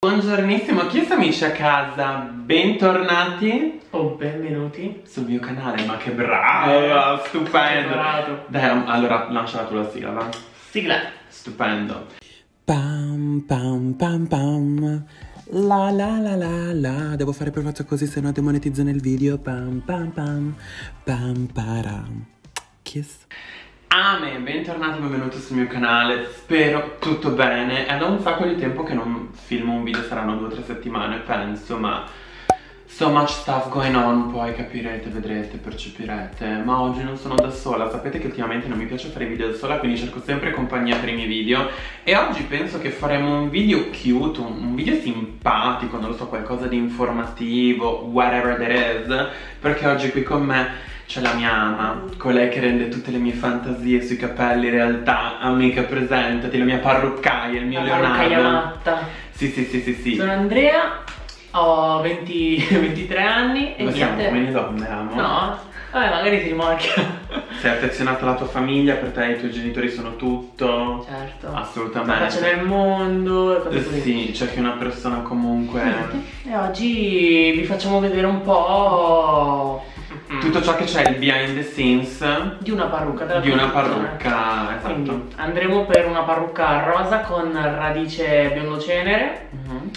Buongiornissimo, chi è amici a casa? Bentornati o benvenuti sul mio canale, ma che bravo, stupendo. Dai, allora lanciala tu la sigla, va? Sigla. Stupendo. Pam pam pam pam. La la la la la. Devo fare per forza così, se no demonetizzano il video. Pam pam pam pam param. Kiss. Amen, bentornati, benvenuti sul mio canale, spero tutto bene. È da un sacco di tempo che non filmo un video, saranno 2 o 3 settimane penso, ma so much stuff going on, poi capirete, vedrete, percepirete. Ma oggi non sono da sola, sapete che ultimamente non mi piace fare i video da sola, quindi cerco sempre compagnia per i miei video. E oggi penso che faremo un video cute, un video simpatico, non lo so, qualcosa di informativo, whatever that is, perché oggi qui con me c'è la mia ama, colei che rende tutte le mie fantasie sui capelli realtà. Amica, presentati, la mia parruccaia, il mio Leonardo. Parruccaia matta. Sì. Sono Andrea, ho 23 anni e ma siamo niente. come le donne, amo. No, vabbè, magari si rimorchia. Sei affezionata alla tua famiglia, per te i tuoi genitori sono tutto. Certo. Assolutamente. La pace nel mondo e cose così. Sì, c'è che una persona comunque. E oggi vi facciamo vedere un po' tutto ciò che c'è, il behind the scenes di una parrucca. Di una parrucca, esatto. Quindi andremo per una parrucca rosa con radice biondo cenere.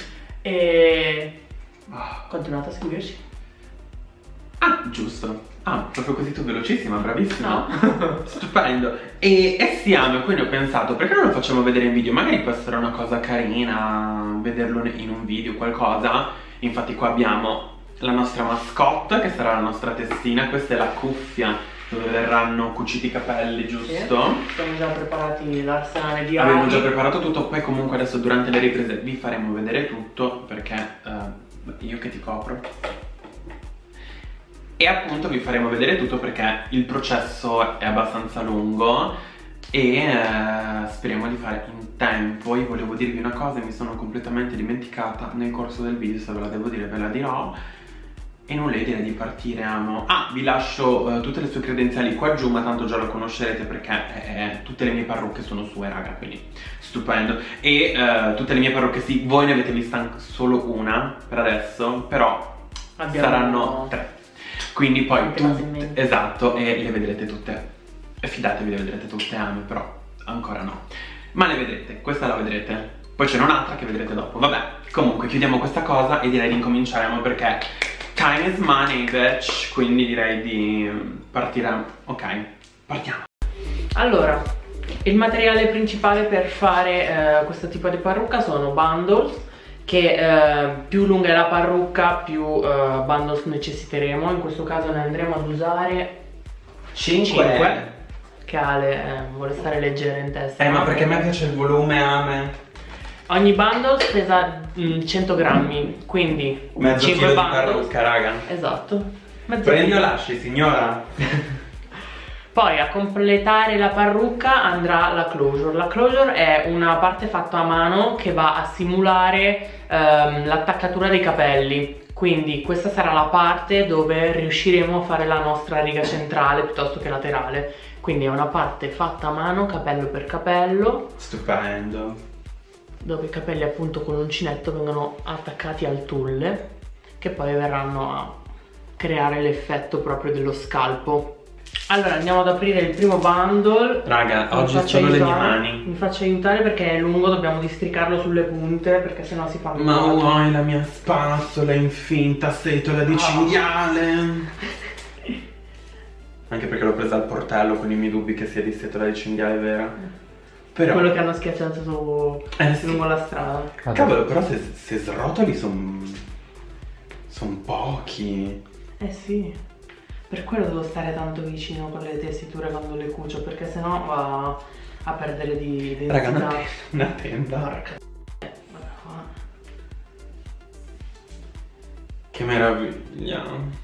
E continuate a seguirci. Ah, giusto. Ah, proprio così tu velocissima, bravissima. No. Stupendo. E siamo, quindi ho pensato, perché non lo facciamo vedere in video? Magari può essere una cosa carina vederlo in un video, qualcosa. Infatti qua abbiamo la nostra mascotte, che sarà la nostra testina. Questa è la cuffia dove verranno cuciti i capelli, giusto? Sì. Siamo già preparati l'arsenale di Abbiamo armi. già preparato tutto, poi comunque adesso durante le riprese vi faremo vedere tutto, perché io che ti copro. E appunto vi faremo vedere tutto perché il processo è abbastanza lungo e speriamo di fare in tempo. Io volevo dirvi una cosa e mi sono completamente dimenticata nel corso del video, se ve la devo dire ve la dirò. E non le direi di partire, amo. Ah, vi lascio tutte le sue credenziali qua giù, ma tanto già lo conoscerete perché tutte le mie parrucche sono sue, raga, quindi stupendo. E tutte le mie parrucche, sì, voi ne avete vista solo una per adesso, però saranno 3. Quindi poi esatto, e le vedrete tutte. E fidatevi, le vedrete tutte, ame, però ancora no. Ma le vedrete, questa la vedrete. Poi c'è un'altra che vedrete dopo. Vabbè, comunque chiudiamo questa cosa e direi di incominciare perché time is money, bitch. Quindi direi di partire. Ok, partiamo. Allora, il materiale principale per fare questo tipo di parrucca sono bundles, che più lunga è la parrucca più bundles necessiteremo. In questo caso ne andremo ad usare 5, che Ale vuole stare leggera in testa. Ma perché a me piace il volume, ame. Ogni bundle pesa 100 grammi, quindi mezzo 5 chilo bundles. di parrucca, raga. Esatto. Prendi o lasci, signora? Poi a completare la parrucca andrà la closure. La closure è una parte fatta a mano che va a simulare l'attaccatura dei capelli. Quindi questa sarà la parte dove riusciremo a fare la nostra riga centrale piuttosto che laterale. Quindi è una parte fatta a mano, capello per capello. Stupendo. Dove i capelli appunto con l'uncinetto vengono attaccati al tulle, che poi verranno a creare l'effetto proprio dello scalpo. Allora andiamo ad aprire il primo bundle. Raga, oggi sono le mie mani. Mi faccio aiutare perché è lungo, dobbiamo districarlo sulle punte perché sennò si fa ma vuoi la mia spazzola in finta setola di cinghiale? Anche perché l'ho presa al portello, quindi mi dubbi che sia di setola di cinghiale vera. Però quello che hanno schiacciato lungo la strada. Cavolo, però se srotoli son pochi. Eh sì. Per quello devo stare tanto vicino con le tessiture quando le cucio, perché sennò va a perdere di densità. Raga, una tenda. Che meraviglia.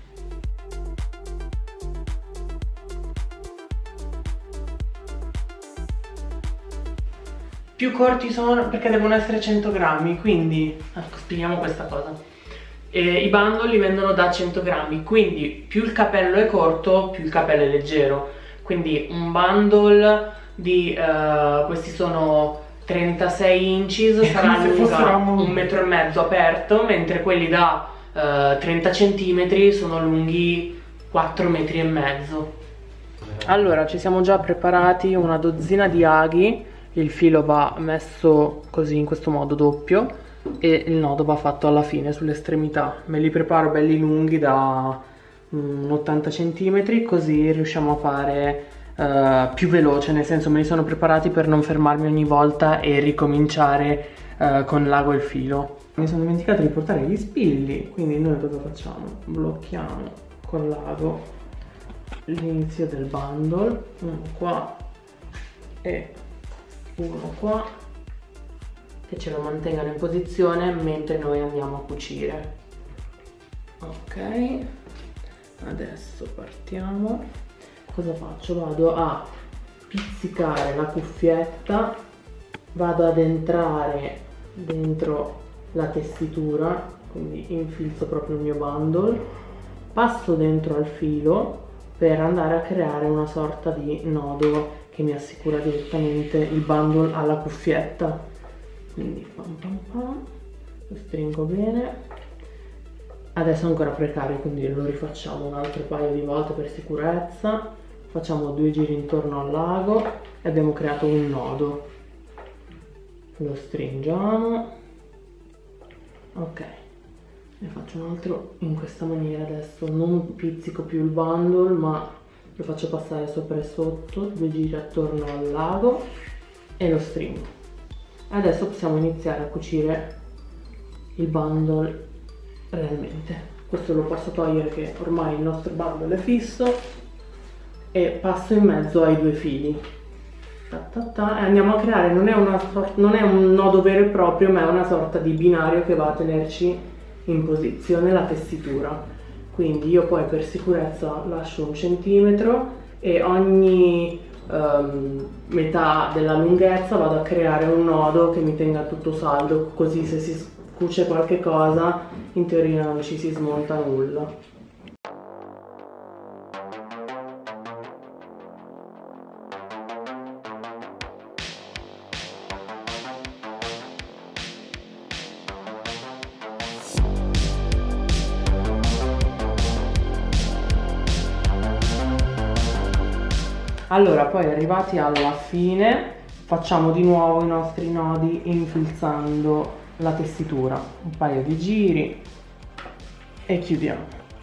Più corti sono perché devono essere 100 grammi, quindi spieghiamo questa cosa. I bundle li vendono da 100 grammi, quindi più il capello è corto, più il capello è leggero. Quindi un bundle di questi sono 36 inches sarà lunga 1,5 metri aperto, mentre quelli da 30 cm sono lunghi 4,5 metri. Allora, ci siamo già preparati una dozzina di aghi. Il filo va messo così, in questo modo, doppio, e il nodo va fatto alla fine sulle estremità. Me li preparo belli lunghi da 80 cm, così riusciamo a fare più veloce, nel senso me li sono preparati per non fermarmi ogni volta e ricominciare con l'ago e il filo. Mi sono dimenticato di portare gli spilli, quindi noi cosa facciamo? Blocchiamo con l'ago l'inizio del bundle, uno qua e uno qua, che ce lo mantengano in posizione mentre noi andiamo a cucire. Ok, adesso partiamo. Cosa faccio? Vado a pizzicare la cuffietta, vado ad entrare dentro la tessitura, quindi infilzo proprio il mio bundle, passo dentro al filo per andare a creare una sorta di nodo che mi assicura direttamente il bundle alla cuffietta. Quindi pam pam pam, lo stringo bene. Adesso è ancora precario, quindi lo rifacciamo un altro paio di volte per sicurezza. Facciamo 2 giri intorno al lago e abbiamo creato un nodo. Lo stringiamo. Ok, ne faccio un altro in questa maniera. Adesso non pizzico più il bundle, ma lo faccio passare sopra e sotto, 2 giri attorno al lago e lo stringo. Adesso possiamo iniziare a cucire il bundle realmente. Questo lo posso togliere, che ormai il nostro bundle è fisso, e passo in mezzo ai 2 fili. E andiamo a creare, non è un nodo vero e proprio, ma è una sorta di binario che va a tenerci in posizione la tessitura. Quindi io poi per sicurezza lascio 1 centimetro e ogni metà della lunghezza vado a creare un nodo che mi tenga tutto saldo, così se si cuce qualche cosa in teoria non ci si smonta nulla. Allora, poi arrivati alla fine facciamo di nuovo i nostri nodi infilzando la tessitura, un paio di giri e chiudiamo.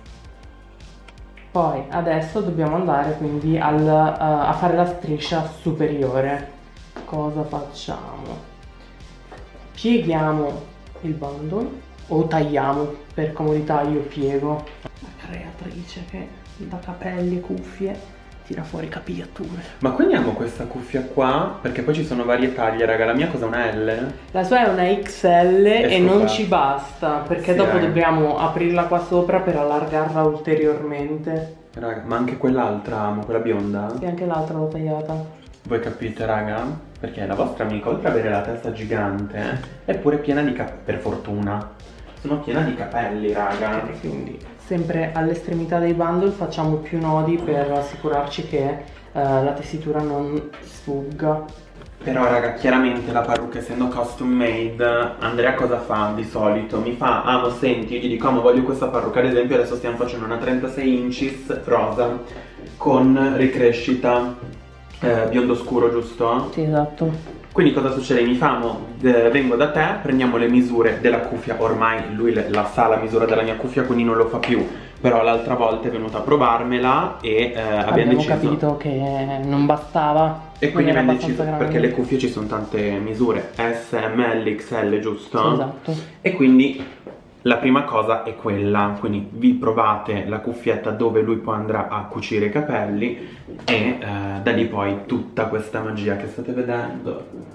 Poi adesso dobbiamo andare quindi a fare la striscia superiore. Cosa facciamo? Pieghiamo il bundle o tagliamo, per comodità io piego. La creatrice che da capelli e cuffie tira fuori capigliature. Ma quindi amo questa cuffia qua, perché poi ci sono varie taglie, raga. La mia cosa è una L? La sua è una XL e non ci basta, perché sì, dopo dobbiamo aprirla qua sopra per allargarla ulteriormente. Raga, ma anche quell'altra amo, quella bionda? Sì, anche l'altra l'ho tagliata. Voi capite, raga? Perché la vostra amica, oltre ad avere la testa gigante, è pure piena di capelli, per fortuna. Sono piena di capelli, raga. Quindi sempre all'estremità dei bundle facciamo più nodi per assicurarci che la tessitura non sfugga. Però raga, chiaramente la parrucca, essendo custom made, Andrea cosa fa di solito? Mi fa, amo, senti, io gli dico, amo, voglio questa parrucca. Ad esempio adesso stiamo facendo una 36 inches rosa con ricrescita biondo scuro, giusto? Sì, esatto. Quindi cosa succede? Mi famo, vengo da te, prendiamo le misure della cuffia. Ormai lui la sa la misura della mia cuffia, quindi non lo fa più. Però l'altra volta è venuta a provarmela e abbiamo deciso, capito che non bastava. E quindi abbiamo deciso, perché le cuffie ci sono tante misure, S, ML, XL, giusto? Sì, esatto. E quindi la prima cosa è quella, quindi vi provate la cuffietta dove lui poi andrà a cucire i capelli e da lì poi tutta questa magia che state vedendo.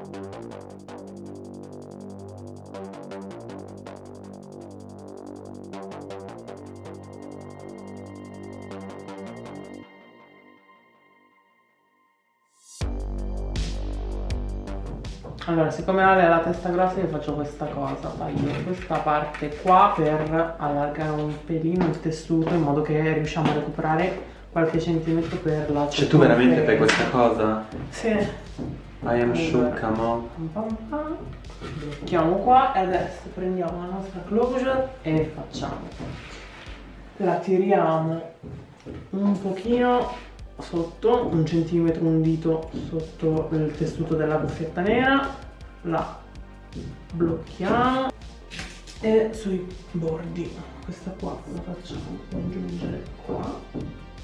Allora, siccome Ale ha la testa grossa, io faccio questa cosa, taglio questa parte qua per allargare un pelino il tessuto, in modo che riusciamo a recuperare qualche centimetro per la circonferenza. Cioè tu veramente fai questa cosa? Sì. I am shook, amo. Blocchiamo qua e adesso prendiamo la nostra closure e facciamo. La tiriamo un pochino sotto, 1 centimetro, un dito sotto il tessuto della cuffietta nera, la blocchiamo e sui bordi, questa qua la facciamo aggiungere qua.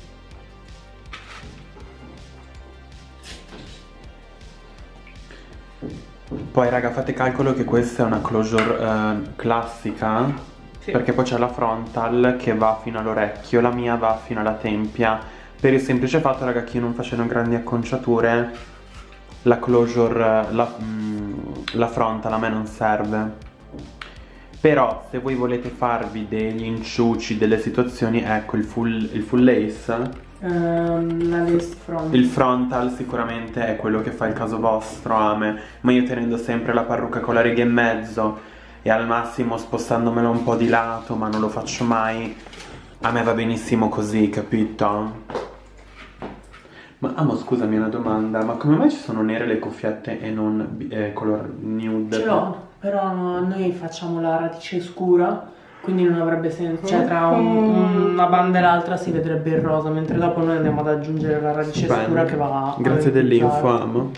Poi raga, fate calcolo che questa è una closure classica, sì, perché poi c'è la frontal che va fino all'orecchio, la mia va fino alla tempia, per il semplice fatto raga che io non facendo grandi acconciature, la closure, la frontal a me non serve. Però se voi volete farvi degli inciuci, delle situazioni, ecco il full lace, la lace frontal. Il frontal sicuramente è quello che fa il caso vostro, ame. Ma io tenendo sempre la parrucca con la riga in mezzo e al massimo spostandomela un po' di lato, ma non lo faccio mai, a me va benissimo così, capito? Ma amo, scusami, una domanda, ma come mai ci sono nere le cuffiette e non color nude? Ce l'ho, però noi facciamo la radice scura, quindi non avrebbe senso, cioè tra una banda e l'altra si vedrebbe il rosa, mentre dopo noi andiamo ad aggiungere la radice scura che va a grazie dell'info, amo.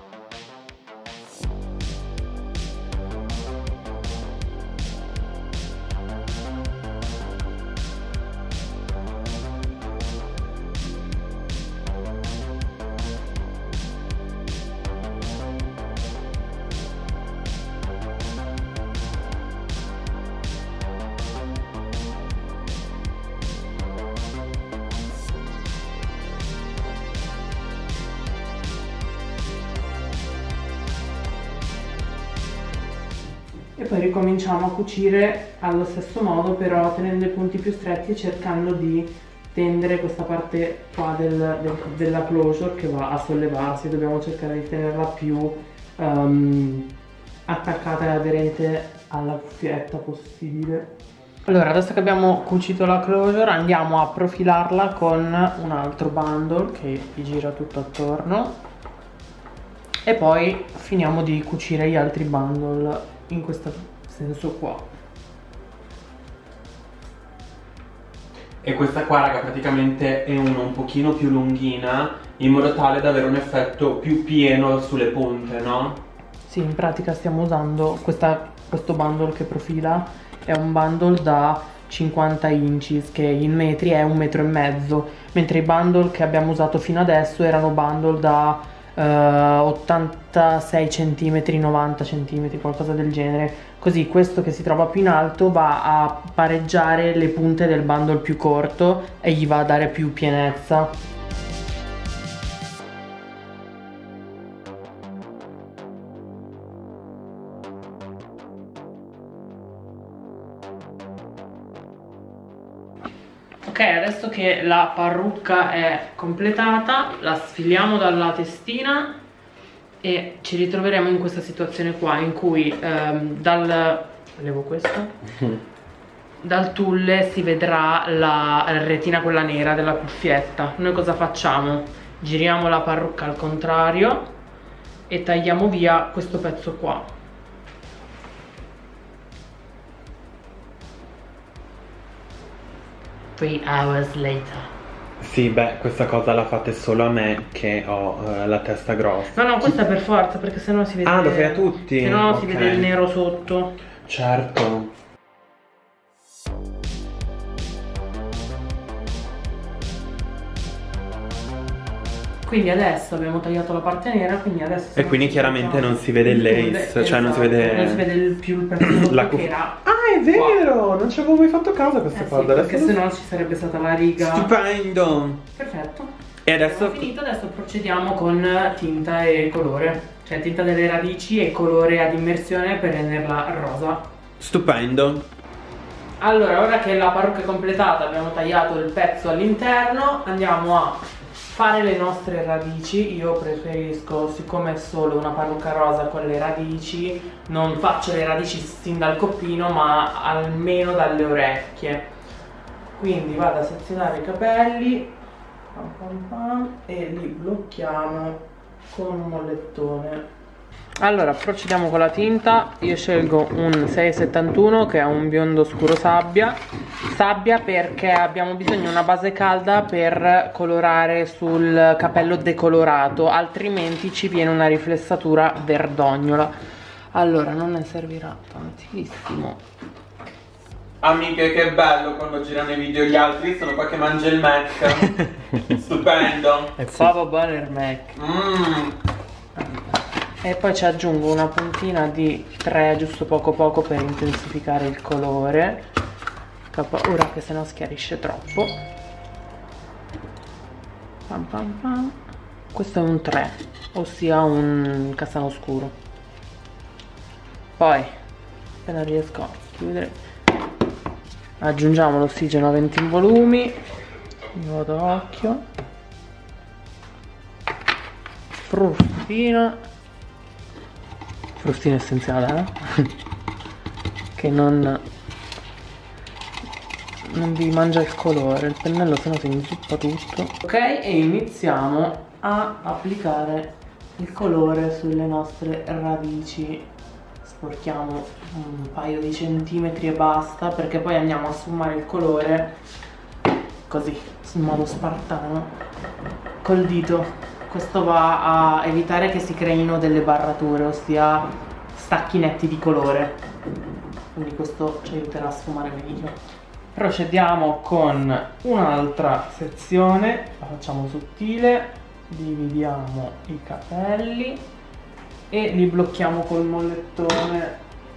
E poi ricominciamo a cucire allo stesso modo, però tenendo i punti più stretti e cercando di tendere questa parte qua della closure che va a sollevarsi. Dobbiamo cercare di tenerla più attaccata e aderente alla cuffietta possibile. Allora, adesso che abbiamo cucito la closure andiamo a profilarla con un altro bundle che gli gira tutto attorno e poi finiamo di cucire gli altri bundle in questo senso qua. E questa qua raga praticamente è una un pochino più lunghina, in modo tale da avere un effetto più pieno sulle punte, no? Sì, in pratica stiamo usando questo bundle che profila, è un bundle da 50 inches che in metri è 1,5 metri, mentre i bundle che abbiamo usato fino adesso erano bundle da 86 cm, 90 cm, qualcosa del genere. Così questo che si trova più in alto va a pareggiare le punte del bundle più corto e gli va a dare più pienezza. Ok, adesso che la parrucca è completata, la sfiliamo dalla testina e ci ritroveremo in questa situazione qua in cui levo questo, dal tulle si vedrà la retina quella nera della cuffietta. Noi cosa facciamo? Giriamo la parrucca al contrario e tagliamo via questo pezzo qua. 3 hours later. Sì, beh, questa cosa la fate solo a me che ho la testa grossa. No, questa è per forza, perché sennò si vede. Ah, lo fai a tutti? Sennò si vede il nero sotto. Certo. Quindi adesso abbiamo tagliato la parte nera, quindi adesso... E quindi chiaramente non si vede il lace, cioè non si vede... Non si vede più il pezzo la che era... Ah, è vero! Qua. Non ci avevo mai fatto caso a questa cosa. Sì, perché sennò ci sarebbe stata la riga... Stupendo! Perfetto. E adesso... Abbiamo finito, adesso procediamo con tinta e colore. Cioè tinta delle radici e colore ad immersione per renderla rosa. Stupendo. Allora, ora che la parrucca è completata, abbiamo tagliato il pezzo all'interno, andiamo a fare le nostre radici. Io preferisco, siccome è solo una parrucca rosa con le radici, non faccio le radici sin dal coppino ma almeno dalle orecchie. Quindi vado a sezionare i capelli e li blocchiamo con un mollettone. Allora, procediamo con la tinta. Io scelgo un 671 che è un biondo scuro sabbia perché abbiamo bisogno di una base calda per colorare sul capello decolorato, altrimenti ci viene una riflessatura verdognola. Allora, non ne servirà tantissimo. Amiche, che bello quando girano i video gli altri, sono qua che mangia il Mac. Stupendo. E fava bene il Mac. E poi ci aggiungo una puntina di 3, giusto poco poco, per intensificare il colore. Ora che sennò schiarisce troppo. Pam pam pam. Questo è un 3, ossia un castano scuro. Poi, appena riesco a chiudere, aggiungiamo l'ossigeno a 20 volumi. Io vado a occhio. Frustina essenziale, che non vi mangia il colore, il pennello sennò si inzuppa tutto. Ok, e iniziamo a applicare il colore sulle nostre radici. Sporchiamo un paio di centimetri e basta, perché poi andiamo a sfumare il colore così, in modo spartano, col dito. Questo va a evitare che si creino delle barrature, ossia stacchi netti di colore, quindi questo ci aiuterà a sfumare meglio. Procediamo con un'altra sezione, la facciamo sottile, dividiamo i capelli e li blocchiamo col mollettone.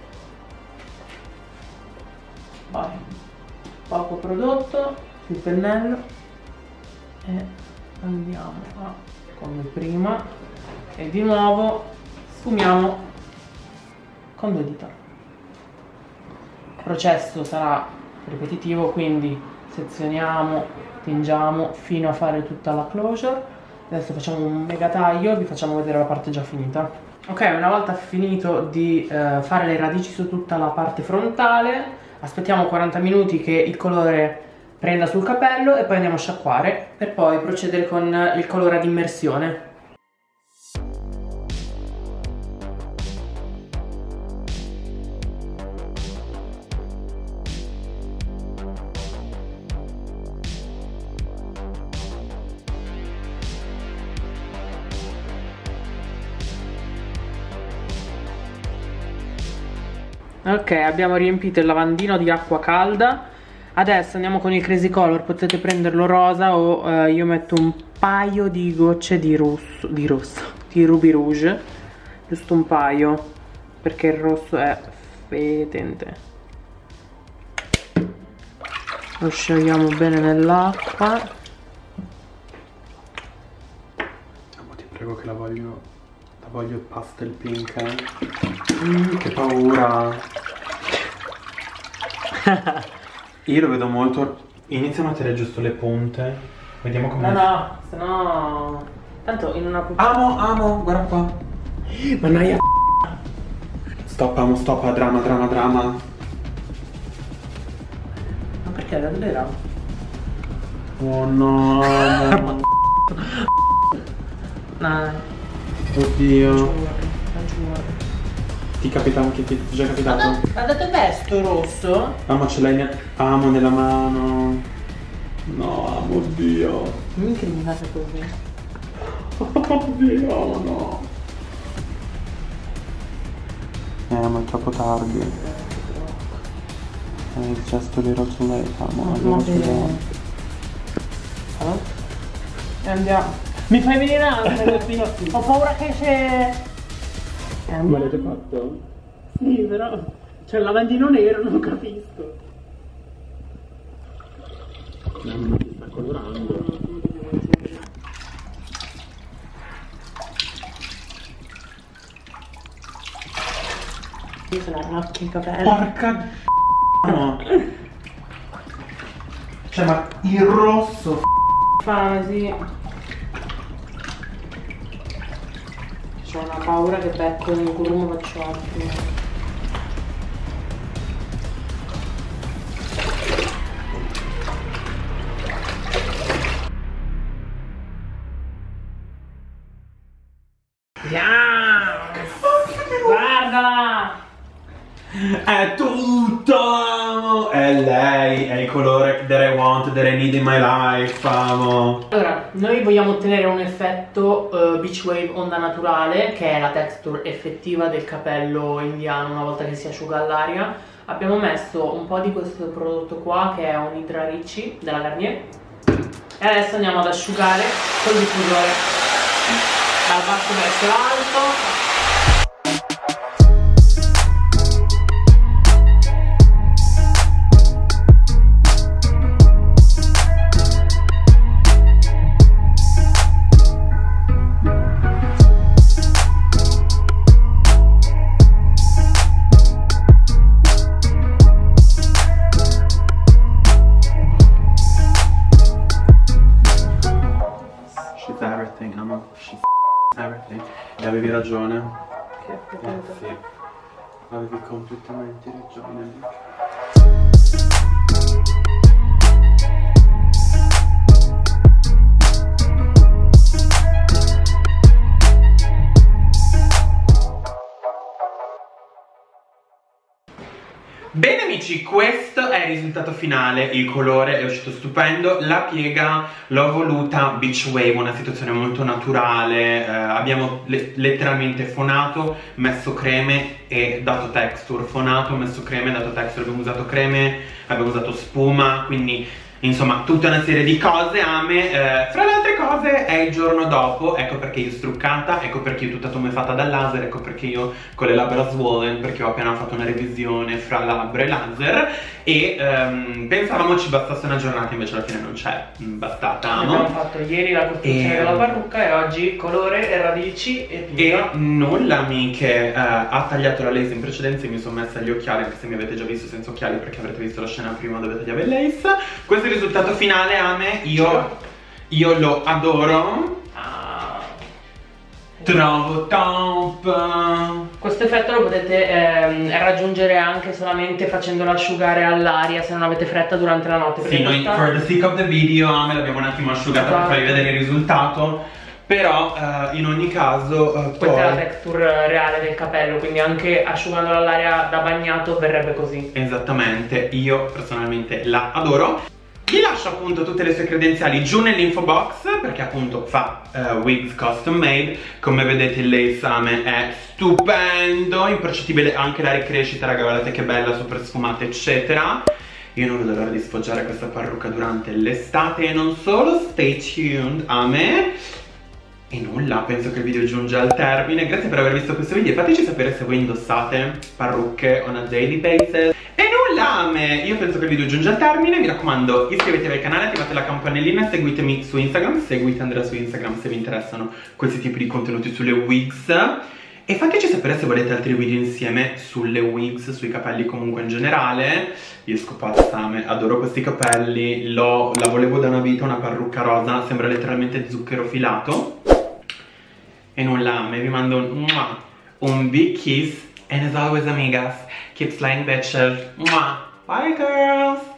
Vai, poco prodotto sul pennello e andiamo a, come prima, e di nuovo sfumiamo con 2 dita. Il processo sarà ripetitivo, quindi sezioniamo, tingiamo fino a fare tutta la closure. Adesso facciamo un mega taglio e vi facciamo vedere la parte già finita. Ok, una volta finito di fare le radici su tutta la parte frontale, aspettiamo 40 minuti che il colore prenda sul capello e poi andiamo a sciacquare per poi procedere con il colore ad immersione. Ok, abbiamo riempito il lavandino di acqua calda. Adesso andiamo con il Crazy Color, potete prenderlo rosa o io metto un paio di gocce di Ruby Rouge, giusto un paio, perché il rosso è fetente. Lo sciogliamo bene nell'acqua. Ti prego che la voglio pastel pink. Che paura. Io lo vedo molto. Inizia a mettere giusto le punte. Vediamo come. No, sennò. Tanto in una. Amo, guarda qua. Mannaia. Stop, amo, stop, drama. Ma perché davvero? Oh no. No. Oddio. Ti capita anche, ti è già capitato? Ma da dov'è sto rosso? Amo, ce l'hai amo nella mano. No, amo, oddio. Non mi incriminate così. Oddio, no. Ma è troppo tardi. It's just a little too late, amo. Allora? E andiamo. Mi fai venire ansia, ho paura che se. Ma l'avete fatto? Sì, però c'è il lavandino nero, non capisco. Non mi sta colorando. Io sono arrocchi i capelli. Porca no. Cioè, ma il rosso Fa sì. C'ho una paura che becco nel grumo faccio altro. è lei, è il colore that I want, that I need in my life, amo. Allora, noi vogliamo ottenere un effetto Beach Wave onda naturale, che è la texture effettiva del capello indiano una volta che si asciuga all'aria. Abbiamo messo un po' di questo prodotto qua, che è un Hydra Ricci della Garnier, e adesso andiamo ad asciugare col diffusore dal basso verso l'alto. Everything, amo, she's everything. E avevi ragione. Sì, avevi completamente ragione. Bene amici, questo è il risultato finale, il colore è uscito stupendo, la piega l'ho voluta Beach Wave, una situazione molto naturale, abbiamo letteralmente fonato, messo creme e dato texture, fonato, messo creme, dato texture, abbiamo usato creme, abbiamo usato spuma, quindi insomma tutta una serie di cose, ame. Fra le altre cose è il giorno dopo, ecco perché io struccata, ecco perché io tutta tumefatta dal laser, ecco perché io con le labbra swollen, perché ho appena fatto una revisione fra labbra e laser e pensavamo ci bastasse una giornata, invece alla fine non c'è bastata. Abbiamo fatto ieri la costruzione della parrucca e oggi colore e radici e piega. E nulla amiche, ha tagliato la lace in precedenza e mi sono messa gli occhiali, anche se mi avete già visto senza occhiali perché avrete visto la scena prima dove tagliava il lace. Questo è il risultato finale, ame, io lo adoro. Trovo top. Questo effetto lo potete raggiungere anche solamente facendolo asciugare all'aria se non avete fretta durante la notte. Sì, noi for the sake of the video, ame, l'abbiamo un attimo asciugata per farvi vedere il risultato. Però in ogni caso questa è la texture reale del capello, quindi anche asciugandolo all'aria da bagnato verrebbe così. Esattamente, io personalmente la adoro. Vi lascio appunto tutte le sue credenziali giù nell'info box perché appunto fa wigs custom made. Come vedete il lace, ame, è stupendo, impercettibile anche la ricrescita, raga, guardate che bella, super sfumata eccetera. Io non vedo l'ora di sfoggiare questa parrucca durante l'estate e non solo, stay tuned, ame. E nulla, penso che il video giunge al termine. Grazie per aver visto questo video, fateci sapere se voi indossate parrucche on a daily basis. E nulla, ame, io penso che il video giunge al termine. Mi raccomando, iscrivetevi al canale, attivate la campanellina, seguitemi su Instagram, seguite Andrea su Instagram se vi interessano questi tipi di contenuti sulle wigs. E fateci sapere se volete altri video insieme sulle wigs, sui capelli comunque in generale. Io scopazza, ame, adoro questi capelli, la volevo da una vita, una parrucca rosa, sembra letteralmente zucchero filato. E nulla, ame, vi mando un big kiss. And as always, amigas, keep slaying bitches. Bye girls!